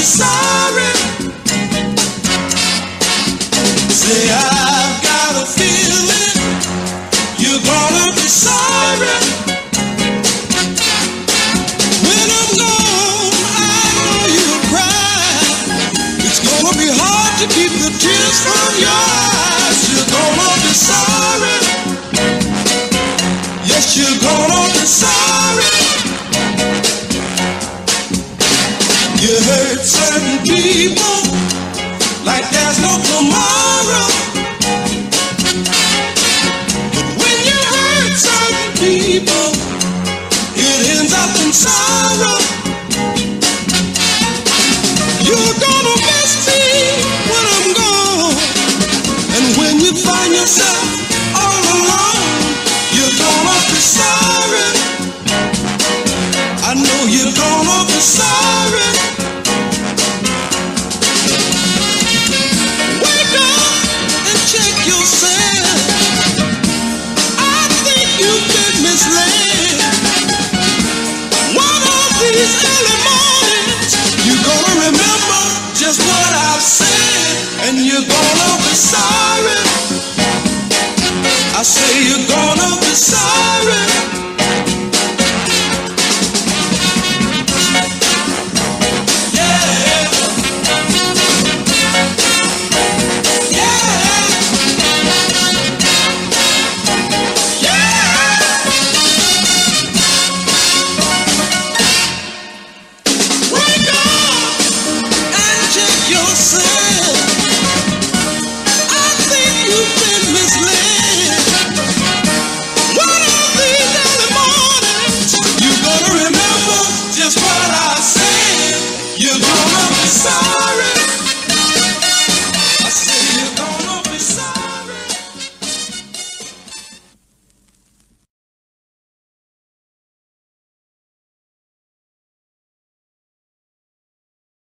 sorry. Say, I've got a feeling you're gonna be sorry. When I'm gone, I know you'll cry. It's gonna be hard to keep the tears from your eyes. You're gonna be sorry. Yes, you're gonna be sorry. You hurt certain people like there's no tomorrow. But when you hurt certain people, it ends up in sorrow. You're gonna miss me when I'm gone, and when you find yourself all alone, you're gonna be sorry. I know you're gonna be sorry. Wake up and check yourself. I think you've been misled. One of these early mornings, you're gonna remember just what I've said, and you're gonna be sorry. I say you're gonna be sorry. You're gonna be sorry.